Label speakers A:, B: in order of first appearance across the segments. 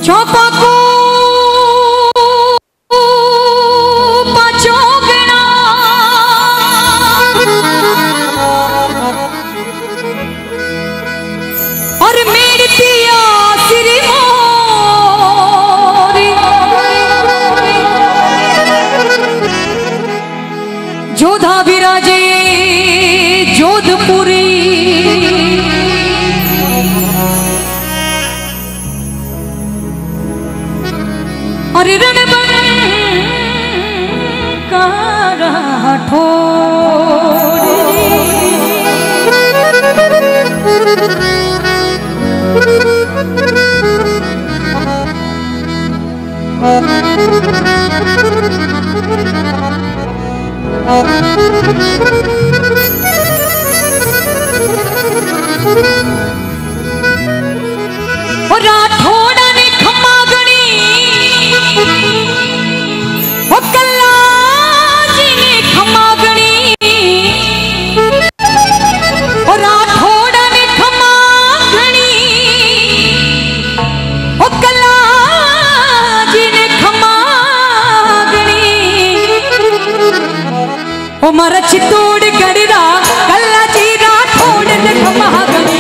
A: चौपा को पाचोगना और मेरी पिया सिरी मोरी जोधा विराजे जोधपुरी और रणबंका राठौर और राठौड़ ने खम्मा गणी वो कल्ला जी ने खम्मा गणी और राठौड़ ने खम्मा गणी वो कल्ला जी ने खम्मा गणी वो मारा चित्तौड़ गढ़रा कल्ला जी राठौड़ ने खम्मा गणी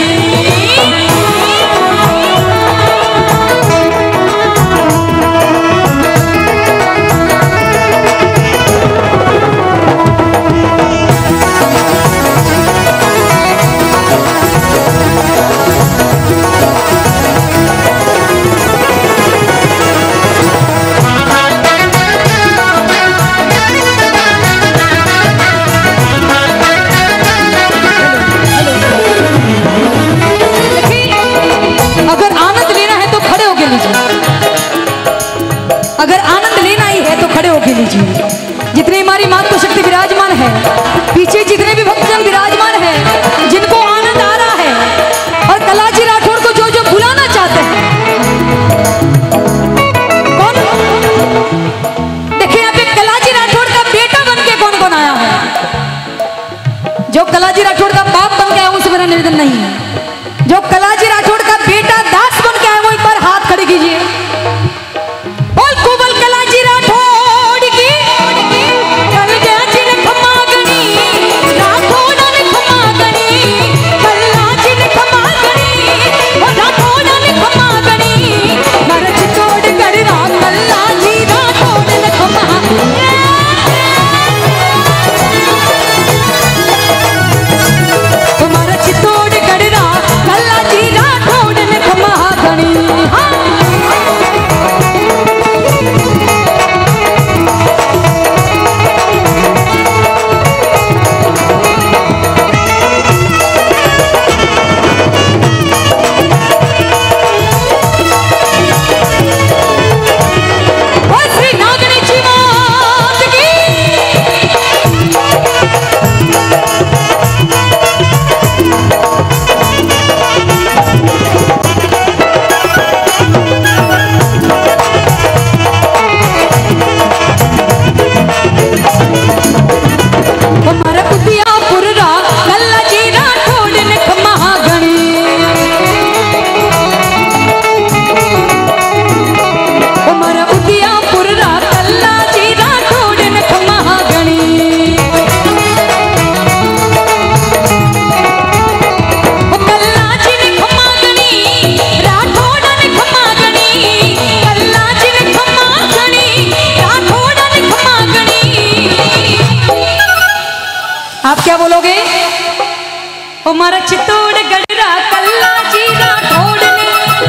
A: अगर आनंद लेना ही है तो खड़े होके लीजिए। जितने हमारी मातृ शक्ति विराजमान है, पीछे जितने भी भक्तजन विराजमान है, जिनको आनंद आ रहा है और कलाजी राठौड़ को जो जो बुलाना चाहते हैं, कौन देखिए यहाँ पे कलाजी राठौड़ का बेटा बन के कौन कौन आया है? जो कलाजी राठौड़ का बाप बन के आया उनसे मेरा निवेदन नहीं है। जो कलाजी राठौड़ का बेटा दास बन के आया वो एक बार हाथ खड़े कीजिए। आप क्या बोलोगे? हमारा चित्तौड़ गढ़रा कल्ला जी राठौड़ ने,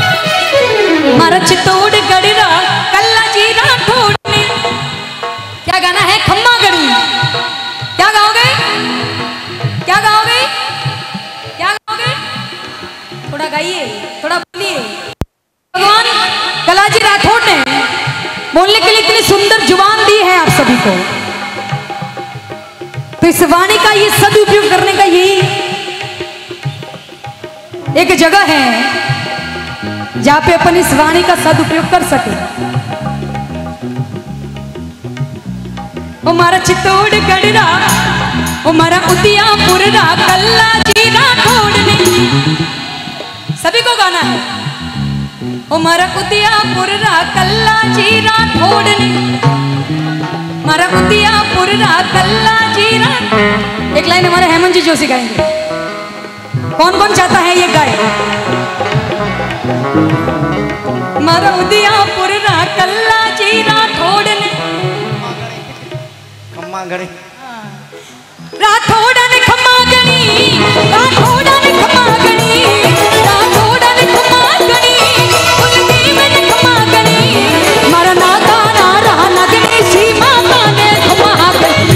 A: हमारा चित्तौड़ गढ़रा कल्ला जी राठौड़ ने क्या गाना है? खम्मा गढ़ी। क्या गाओगे? क्या गाओगे? क्या गाओगे? थोड़ा गाइए, थोड़ा बोलिए। भगवान कलाजी राठौड़ ने बोलने के लिए इतनी सुंदर जुबान दी है आप सभी को, तो इस वाणी का ये सदुपयोग करने का यही एक जगह है जहां पे अपन इस वाणी का सदुपयोग कर सके। हमारा चित्तौड़ गढ़रा, हमारा उदियापुर रा कल्ला जी राठौड़ ने, सभी को गाना है। ओ मारा उदयपुर रा कल्ला जी राठौड़ ने, मारा उदयपुर रा कल्ला जी राठौड़। एक लाइन हमारे हेमंत जी जोशी गाएंगे, कौन कौन चाहता है ये गाए? मारा उदयपुर रा कल्ला जी राठौड़ ने,
B: खम्मा गणी
A: राठौड़ ने खम्मा गणी, राठौड़ ने खम्मा गणी, राठौड़ ने खम्मा गणी, कुलदीप ने खम्मा गणी, मारा नागा ना रहा नगनी सी माता ने खम्मा गणी।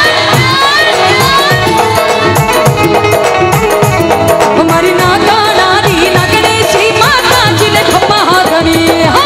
A: हमारी नागा नारी नगनी सी माता जी ने खम्मा गणी।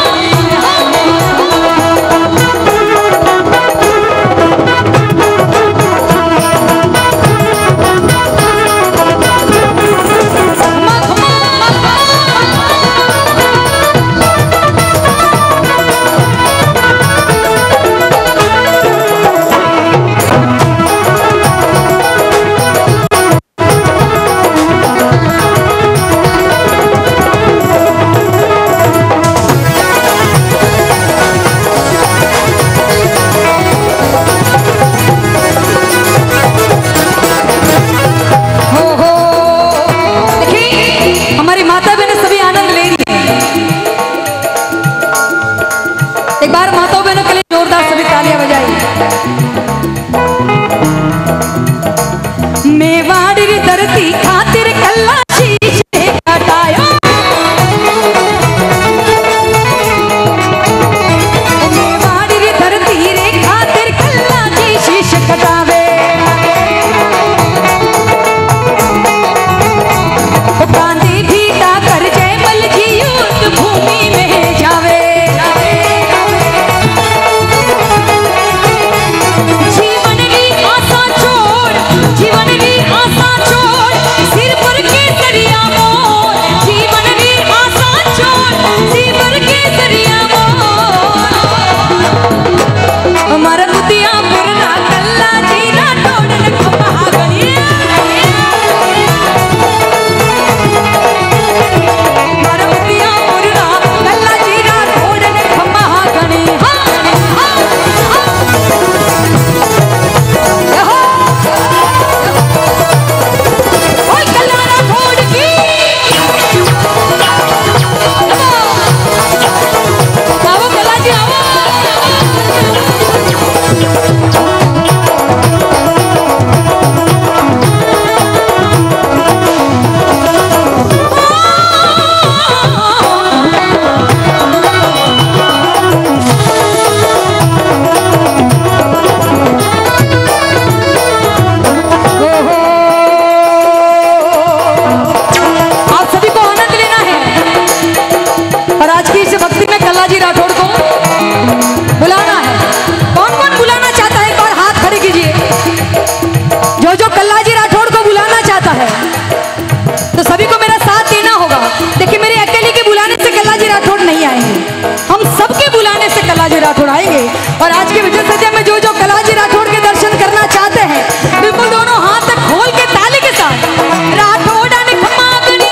B: राठौड़ आएंगे और आज के विजय सज्जा में जो जो कलाजी राठौड़ के दर्शन करना चाहते हैं बिल्कुल दोनों हाथ खोल के ताली के साथ राठौड़ ने खमागनी।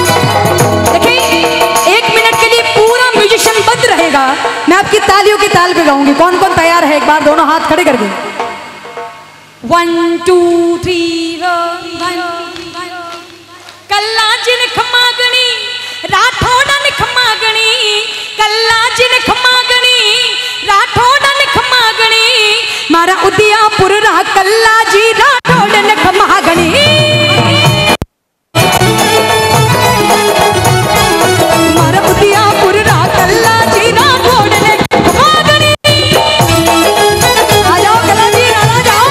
B: देखिए 1 मिनट के लिए पूरा म्यूजिशियन बंद रहेगा, मैं आपकी तालियों की ताल पे गाऊंगी। कौन कौन तैयार है? एक बार दोनों हाथ खड़े करके 1 2 3
A: कल्लाजी ने खमागनी राठौड़ ने खमागनी, कल्लाजी ने खमागनी राठौड़ ने खमागनी,
B: मारा उदयपुर रहा कल्लाजी राठौड़ ने खमागनी। मारा उदयपुर रहा कल्लाजी राठौड़ ने खमागनी। आ जाओ कल्लाजी आ जाओ।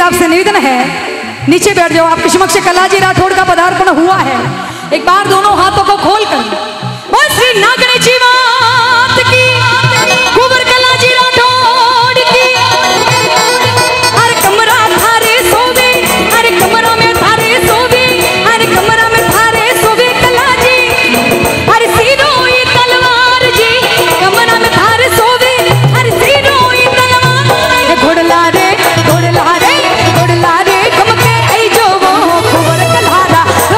B: आपसे निवेदन है, नीचे बैठ जाओ। आपके समक्ष कलाजी राठौड़ का पदार्पण हुआ है। एक बार दोनों हाथों को खोल कर बोल श्री नागणे जी मात की, कुंवर कलाजी राठौड़ की। हर कमरा थारे सोवे, हर कमरा में थारे सोवे, हर कमरा में थारे सोवे कलाजी। हर सिरों ये तलवार जी, कमरा में थारे सोवे, हर सिरों ये तलवार। घोड़ला रे घोड़ला रे घोड़ला रे घुमके आई जो वो कुंवर कल्हारा।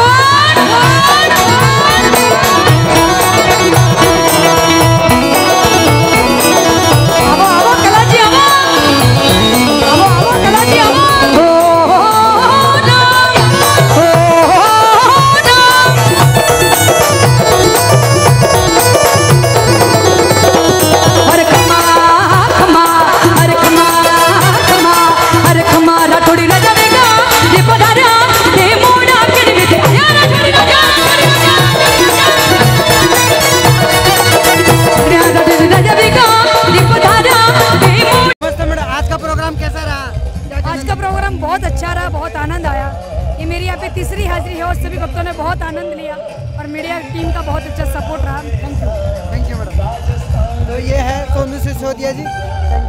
B: आवो आवो कलाजी आवो, आवो आवो कलाजी आवो। हो ना, हो ना। अरे खमा खमा, अरे खमा खमा, अरे खमा राठौड़ी राजा बेगा ये पधारा ये मोड़ा कर दे आया राठौड़ी राजा। राठौड़ी राजा बेगा ये पधारा ये मोड़ा।
C: नमस्ते मैडम, आज का प्रोग्राम कैसा रहा?
B: आज का प्रोग्राम बहुत अच्छा रहा, बहुत आनंद आया। ये मेरी यहाँ पे तीसरी हाजिरी है और सभी भक्तों ने बहुत आनंद लिया और मीडिया टीम का बहुत अच्छा सपोर्ट रहा। Thank you.
C: Thank you madam. तो ये है सोनू सिसोदिया जी।